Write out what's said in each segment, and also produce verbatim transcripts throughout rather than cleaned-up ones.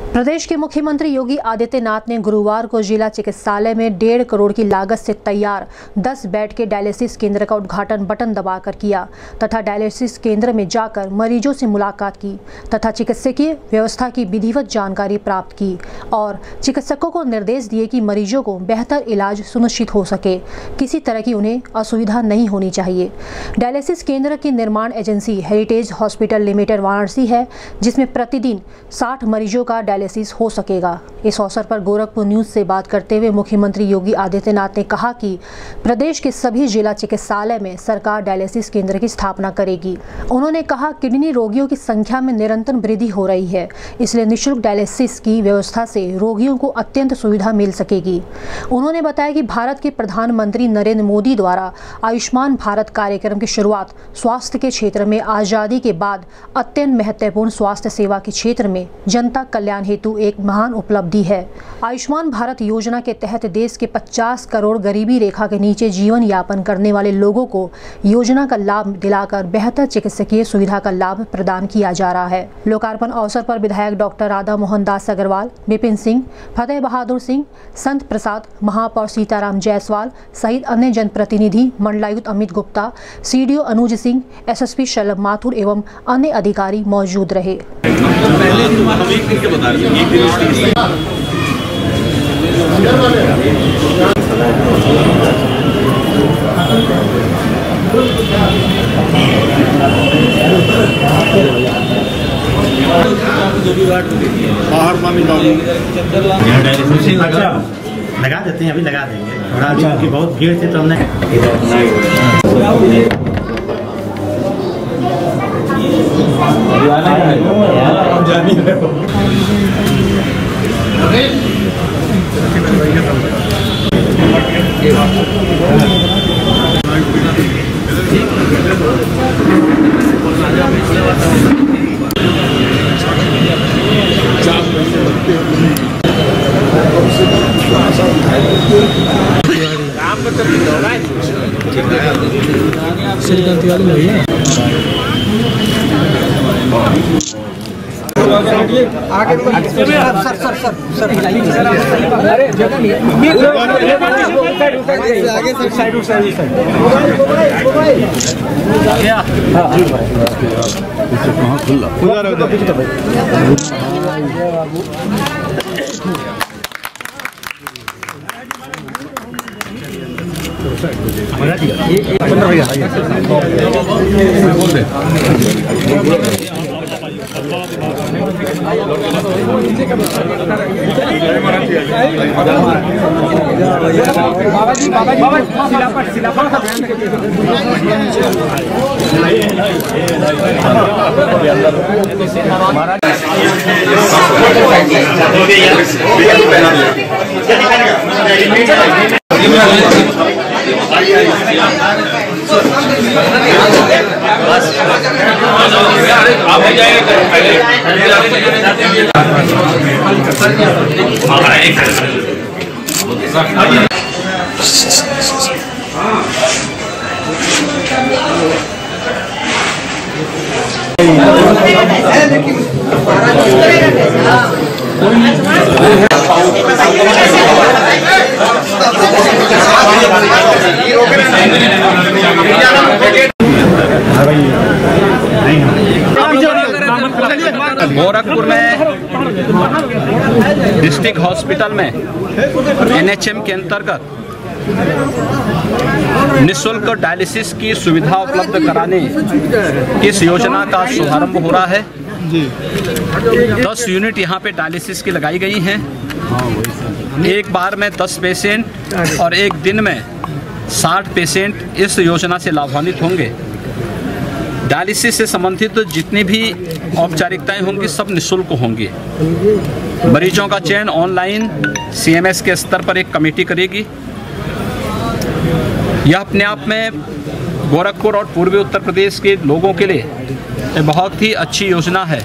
प्रदेश के मुख्यमंत्री योगी आदित्यनाथ ने गुरुवार को जिला चिकित्सालय में डेढ़ करोड़ की लागत से तैयार दस बेड के डायलिसिस केंद्र का उद्घाटन बटन दबाकर किया तथा डायलिसिस केंद्र में जाकर मरीजों से मुलाकात की तथा चिकित्सकीय व्यवस्था की विधिवत जानकारी प्राप्त की और चिकित्सकों को निर्देश दिए कि मरीजों को बेहतर इलाज सुनिश्चित हो सके, किसी तरह की उन्हें असुविधा नहीं होनी चाहिए। डायलिसिस केंद्र की निर्माण agency heritage hospital limited Varanasi है, जिसमें प्रतिदिन साठ मरीजों का डायलिसिस हो सकेगा। इस अवसर पर गोरखपुर न्यूज से बात करते हुए मुख्यमंत्री योगी आदित्यनाथ ने कहा कि प्रदेश के सभी जिला चिकित्सालय में सरकार डायलिसिस केंद्र की स्थापना करेगी। उन्होंने कहा किडनी रोगियों की संख्या में निरंतर वृद्धि हो रही है, इसलिए निःशुल्क डायलिसिस की व्यवस्था से रोगियों को अत्यंत सुविधा मिल सकेगी। उन्होंने बताया कि भारत के प्रधानमंत्री नरेंद्र मोदी द्वारा आयुष्मान भारत कार्यक्रम की शुरुआत स्वास्थ्य के क्षेत्र में आजादी के बाद अत्यंत महत्वपूर्ण स्वास्थ्य सेवा के क्षेत्र में जनता कल्याण हेतु एक महान उपलब्धि है। आयुष्मान भारत योजना के तहत देश के पचास करोड़ गरीबी रेखा के नीचे जीवन यापन करने वाले लोगों को योजना का लाभ दिलाकर बेहतर चिकित्सकीय सुविधा का लाभ प्रदान किया जा रहा है। लोकार्पण अवसर पर विधायक डॉक्टर राधा मोहन दास अग्रवाल, विपिन सिंह, फतेह बहादुर सिंह, संत प्रसाद, महापौर सीताराम जायसवाल सहित अन्य जनप्रतिनिधि, मंडलायुक्त अमित गुप्ता, सीडीओ अनुज सिंह, एसएसपी शलभ माथुर एवं अन्य अधिकारी मौजूद रहे। लगा देते हैं, अभी लगा देंगे। थोड़ा की बहुत भीड़ थी तो हमने आगे सर सर सर सर अरे आगे सर साइड उस साइड क्या कहाँ खुला खुला रहो बाबा जी बाबा जी बाबा सिलापट सिलापट आप जाएंगे गोरखपुर में डिस्ट्रिक्ट हॉस्पिटल में एनएचएम के अंतर्गत निःशुल्क डायलिसिस की सुविधा उपलब्ध कराने की इस योजना का शुभारंभ हो रहा है। दस यूनिट यहाँ पे डायलिसिस की लगाई गई हैं। एक बार में दस पेशेंट और एक दिन में साठ पेशेंट इस योजना से लाभान्वित होंगे। डायलिसिस से संबंधित तो जितनी भी औपचारिकताएं होंगी सब निःशुल्क होंगी। मरीजों का चयन ऑनलाइन सीएमएस के स्तर पर एक कमेटी करेगी। यह अपने आप में गोरखपुर और पूर्वी उत्तर प्रदेश के लोगों के लिए एक बहुत ही अच्छी योजना है।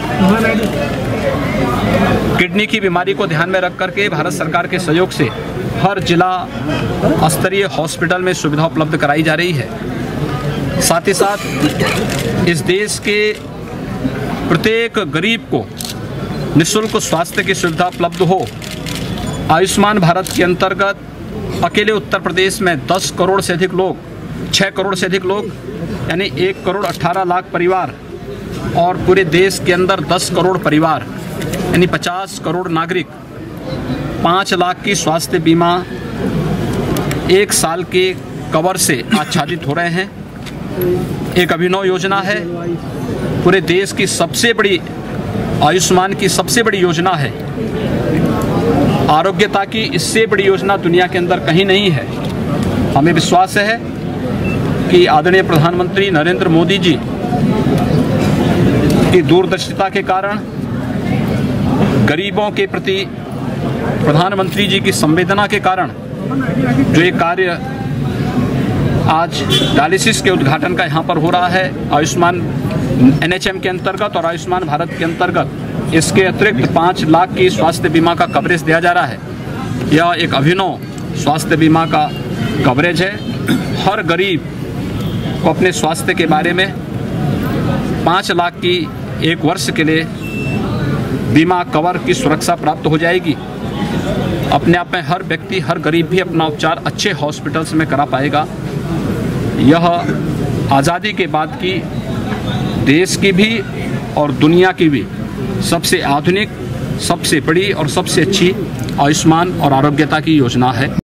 किडनी की बीमारी को ध्यान में रख करके भारत सरकार के सहयोग से हर जिला स्तरीय हॉस्पिटल में सुविधा उपलब्ध कराई जा रही है। साथ ही साथ इस देश के प्रत्येक गरीब को निःशुल्क स्वास्थ्य की सुविधा उपलब्ध हो। आयुष्मान भारत के अंतर्गत अकेले उत्तर प्रदेश में दस करोड़ से अधिक लोग, छः करोड़ से अधिक लोग यानी एक करोड़ अठारह लाख परिवार और पूरे देश के अंदर दस करोड़ परिवार यानी पचास करोड़ नागरिक पाँच लाख की स्वास्थ्य बीमा एक साल के कवर से आच्छादित हो रहे हैं। एक अभिनव योजना है, पूरे देश की सबसे बड़ी आयुष्मान की सबसे बड़ी योजना है। आरोग्यता की इससे बड़ी योजना दुनिया के अंदर कहीं नहीं है। हमें विश्वास है कि आदरणीय प्रधानमंत्री नरेंद्र मोदी जी की दूरदर्शिता के कारण, गरीबों के प्रति प्रधानमंत्री जी की संवेदना के कारण जो ये कार्य आज डायलिसिस के उद्घाटन का यहाँ पर हो रहा है, आयुष्मान एन एच एम के अंतर्गत और आयुष्मान भारत के अंतर्गत इसके अतिरिक्त पाँच लाख की स्वास्थ्य बीमा का कवरेज दिया जा रहा है। यह एक अभिनव स्वास्थ्य बीमा का कवरेज है। हर गरीब को अपने स्वास्थ्य के बारे में पाँच लाख की एक वर्ष के लिए बीमा कवर की सुरक्षा प्राप्त हो जाएगी। अपने आप में हर व्यक्ति, हर गरीब भी अपना उपचार अच्छे हॉस्पिटल्स में करा पाएगा। यह आज़ादी के बाद की देश की भी और दुनिया की भी सबसे आधुनिक, सबसे बड़ी और सबसे अच्छी आयुष्मान और आरोग्यता की योजना है।